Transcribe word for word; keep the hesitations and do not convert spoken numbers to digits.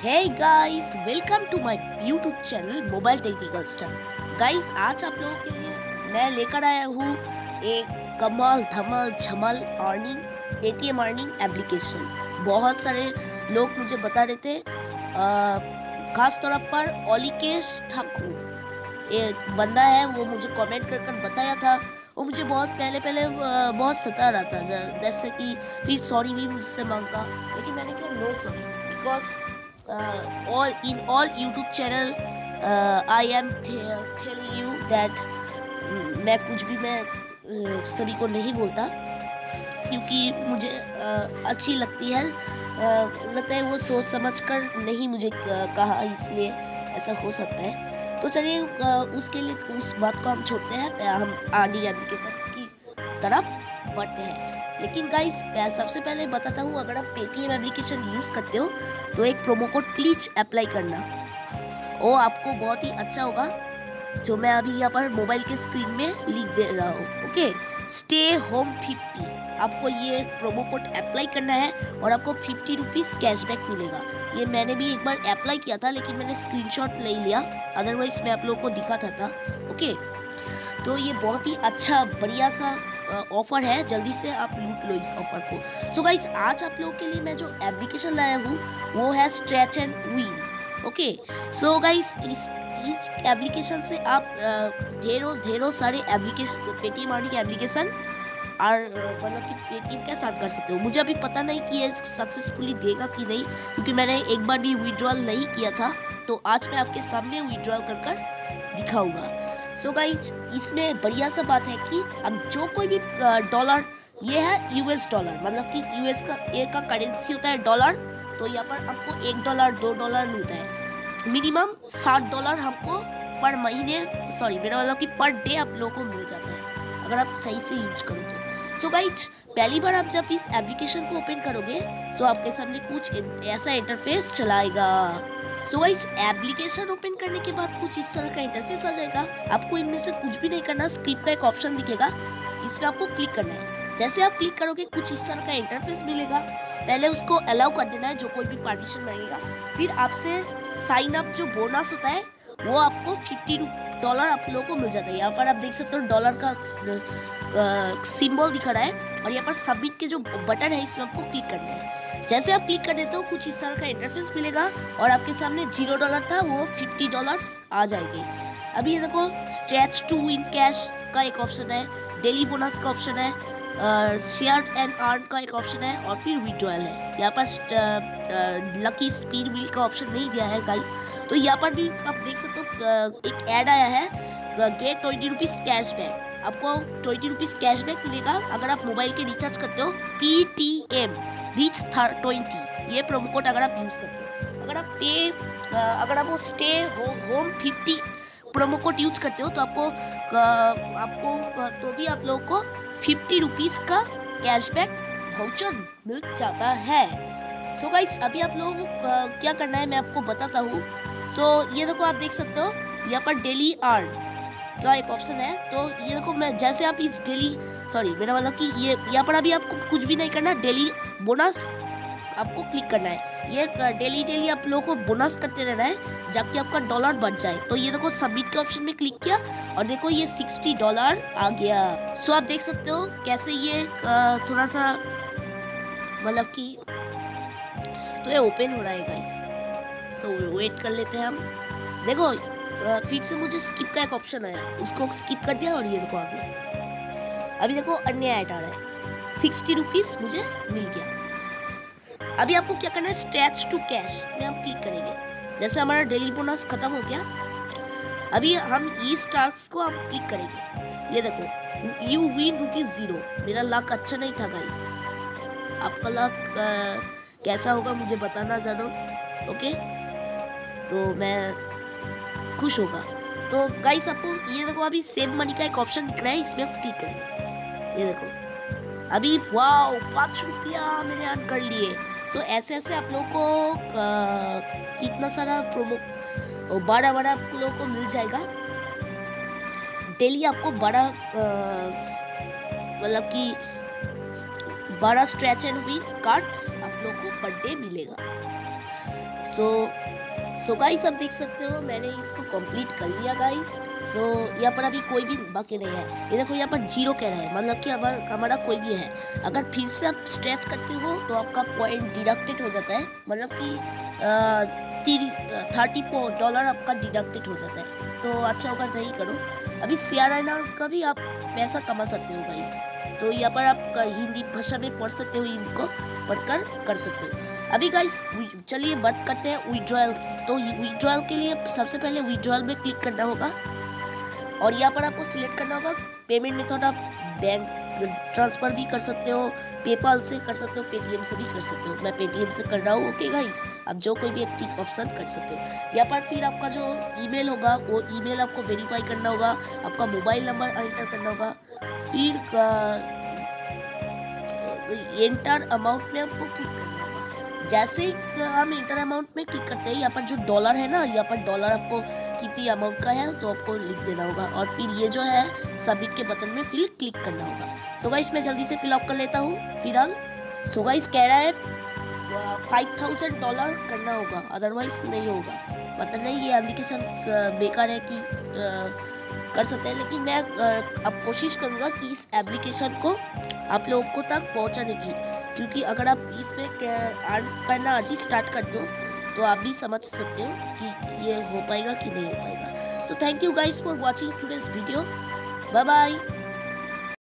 Hey guys, welcome to my YouTube channel mobile technical star. Guys, आज आप लोगों के लिए मैं लेकर आया हूँ एक कमाल धमाल झमाल अर्निंग पेटीएम अर्निंग एप्लीकेशन। बहुत सारे लोग मुझे बता रहे थे, आ, खास तौर पर ओलिकेश ठाकुर एक बंदा है, वो मुझे कमेंट कर कर बताया था। वो मुझे बहुत पहले पहले आ, बहुत सता रहा था, जैसे कि फिर सॉरी भी मुझसे मांगा, लेकिन मैंने कहा no sorry, because uh, all in all YouTube channel uh, I am telling you that मैं कुछ भी मैं uh, सभी को नहीं बोलता, क्योंकि मुझे uh, अच्छी लगती है, uh, लगता है वो सोच समझ कर नहीं मुझे कहा, इसलिए ऐसा हो सकता है। तो चलिए uh, उसके लिए उस बात को हम छोड़ते हैं, हम आनी एप्लीकेशन की तरफ बढ़ते हैं। लेकिन गाइस, सबसे पहले बताता हूँ, अगर आप पेटीएम एप्लीकेशन यूज़ करते हो तो एक प्रोमो कोड प्लीज अप्लाई करना, वो आपको बहुत ही अच्छा होगा, जो मैं अभी यहाँ पर मोबाइल के स्क्रीन में लिख दे रहा हूँ। ओके, स्टे होम फिफ्टी, आपको ये प्रोमो कोड अप्लाई करना है और आपको फिफ्टी रुपीज़ कैशबैक मिलेगा। ये मैंने भी एक बार अप्लाई किया था, लेकिन मैंने स्क्रीनशॉट ले लिया, अदरवाइज मैं आप लोगों को दिखाता था। ओके, तो ये बहुत ही अच्छा बढ़िया सा ऑफर है, जल्दी से आप लूट लो इस ऑफर को। सो गाइस, आज आप लोगों के लिए मैं जो एप्लीकेशन लाया हूँ वो है stretch and win. Okay, so guys, इस इस एप्लीकेशन से आप ढेरों ढेरों सारे एप्लीकेशन पेटीएम अर्निंग एप्लीकेशन और मतलब कि पेटीएम के साथ कर सकते हो। मुझे अभी पता नहीं कि ये सक्सेसफुली देगा कि नहीं, क्योंकि मैंने एक बार भी विड्रॉल नहीं किया था, तो आज मैं आपके सामने विड्रॉल कर कर दिखाऊंगा। सो so गाइज, इसमें बढ़िया सा बात है कि अब जो कोई भी डॉलर, ये है यूएस डॉलर, मतलब कि यूएस का एक का करेंसी होता है डॉलर, तो यहाँ पर हमको एक डॉलर दो डॉलर मिलता है। मिनिमम साठ डॉलर हमको पर महीने, सॉरी मेरा मतलब कि पर डे आप लोगों को मिल जाता है, अगर आप सही से यूज करो तो। सो so गाइज, पहली बार आप जब इस एप्लीकेशन को ओपन करोगे तो आपके सामने कुछ ऐसा इंटरफेस चलाएगा। सो गाइस, एप्लीकेशन ओपन करने के बाद कुछ इस तरह का इंटरफेस आ जाएगा। आपको इनमें से कुछ भी नहीं करना, स्किप का एक ऑप्शन दिखेगा, इसमें आपको क्लिक करना है। जैसे आप क्लिक करोगे कुछ इस तरह का इंटरफेस मिलेगा, पहले उसको अलाउ कर देना है, जो कोई भी परमिशन मांगेगा। फिर आपसे साइन अप जो बोनस होता है वो आपको फिफ्टी डॉलर आप लोगों को मिल जाता है। यहाँ पर आप देख सकते हो डॉलर का सिंबल दिखा रहा है, और यहाँ पर सबमिट के जो बटन है इसमें आपको क्लिक करना है। जैसे आप क्लिक कर देते हो कुछ इस तरह का इंटरफेस मिलेगा, और आपके सामने जीरो डॉलर था वो फिफ्टी डॉलर्स आ जाएंगे। अभी ये देखो, स्ट्रेच टू विन कैश का एक ऑप्शन है, डेली बोनस का ऑप्शन है, शेयर एंड अर्न का एक ऑप्शन है, और फिर विड्रॉल है। यहाँ पर लकी स्पिन व्हील का ऑप्शन नहीं दिया है गाइस। तो यहाँ पर भी आप देख सकते हो एक ऐड आया है, गेट ट्वेंटी रुपीज़ कैशबैक, आपको ट्वेंटी रुपीज़ कैशबैक मिलेगा अगर आप मोबाइल के रिचार्ज करते हो। P T M rich twenty, ये प्रोमो कोड अगर आप यूज़ करते हो। अगर आप पे अगर आप वो स्टे हो home fifty promo code use करते हो तो आपको आपको तो भी आप लोगों को फिफ्टी रुपीज़ का कैशबैक वाउचर मिल जाता है। सो so गाइज, अभी आप लोगों को क्या करना है मैं आपको बताता हूँ। सो so, ये देखो, आप देख सकते हो यहाँ पर डेली अर्न का एक ऑप्शन है। तो ये देखो, मैं जैसे आप इस डेली सॉरी मेरा मतलब कि ये यहाँ पर अभी आपको कुछ भी नहीं करना, डेली बोनस आपको क्लिक करना है। ये डेली डेली आप लोगों को बोनस करते रहना है, जाके आपका डॉलर बढ़ जाए। तो ये देखो, सबमिट के ऑप्शन में क्लिक किया और देखो ये सिक्सटी डॉलर आ गया। सो आप देख सकते हो कैसे ये थोड़ा सा मतलब कि तो ये ओपन हो रहा है गाइस। सो वेट कर लेते हैं हम। देखो, फिर से मुझे स्किप का एक ऑप्शन आया, उसको स्किप कर दिया और ये देखो आ गया। अभी देखो अन्य ऐड आ रहा है, सिक्सटी रुपीज़ मुझे मिल गया। अभी आपको क्या करना है, स्ट्रेच टू कैश में हम क्लिक करेंगे। जैसे हमारा डेली बोनस खत्म हो गया, अभी हम इस टास्क को हम क्लिक करेंगे। ये देखो, यू विन रुपीज जीरो। मेरा लक अच्छा नहीं था गाइस, आपका लक कैसा होगा मुझे बताना जरूर। ओके, तो मैं खुश होगा। तो गाइस, आपको ये देखो अभी सेव मनी का एक ऑप्शन दिख रहा है, इसमें आप क्लिक करेंगे। ये देखो अभी वाओ पाँच रुपया मैंने अर्न कर लिए। सो so, ऐसे ऐसे आप लोगों को कितना सारा प्रोमो बड़ा बड़ा आप लोगों को मिल जाएगा। डेली आपको बड़ा मतलब कि बड़ा स्ट्रेच एंड विन कार्ड्स आप लोगों को पर डे मिलेगा। सो सो गाइस आप देख सकते हो मैंने इसको कंप्लीट कर लिया गाइस। सो so, यहाँ पर अभी कोई भी बाकी नहीं है। ये देखो यहाँ पर जीरो कह रहा है, मतलब कि हमारा हमारा कोई भी है। अगर फिर से आप स्ट्रेच करते हो तो आपका पॉइंट डिडक्टेड हो जाता है, मतलब कि थर्टी डॉलर आपका डिडक्टेड हो जाता है। तो अच्छा होगा नहीं करो। अभी शेयर एंड का भी आप पैसा कमा सकते हो गाइस। तो यहाँ पर आप हिंदी भाषा में पढ़ सकते हो, इनको पढ़कर कर सकते हो। अभी गाइस चलिए बात करते हैं विड्रॉल। तो विड्रॉल के लिए सबसे पहले विड्रॉल में क्लिक करना होगा और यहाँ पर आपको सिलेक्ट करना होगा पेमेंट मेथड। आप बैंक ट्रांसफर भी कर सकते हो, पेपाल से कर सकते हो, पेटीएम से भी कर सकते हो। मैं पेटीएम से कर रहा हूँ। ओके गाइस, आप जो कोई भी एक टिक ऑप्शन कर सकते हो। यहाँ पर फिर आपका जो ईमेल होगा वो ईमेल आपको वेरीफाई करना होगा, आपका मोबाइल नंबर एंटर करना होगा, फिर एंटर अमाउंट में आपको क्लिक करना होगा। जैसे ही हम इंटर अमाउंट में क्लिक करते हैं, यहाँ पर जो डॉलर है ना, यहाँ पर डॉलर आपको कितनी अमाउंट का है तो आपको लिख देना होगा और फिर ये जो है सबमिट के बटन में फिर क्लिक करना होगा। सो गाइस मैं जल्दी से फिल अप कर लेता हूँ फिलहाल। सो गाइस कह रहा है फाइव थाउजेंड डॉलर करना होगा, अदरवाइज नहीं होगा। पता नहीं ये एप्लीकेशन बेकार है कि आ, कर सकते हैं, लेकिन मैं अब कोशिश करूँगा कि इस एप्लीकेशन को आप लोगों को तक पहुँचाने की, क्योंकि अगर आप इसमें अर्न करना आज ही स्टार्ट कर दो तो आप भी समझ सकते हो कि ये हो पाएगा कि नहीं हो पाएगा। So thank you guys for watching today's video. Bye bye.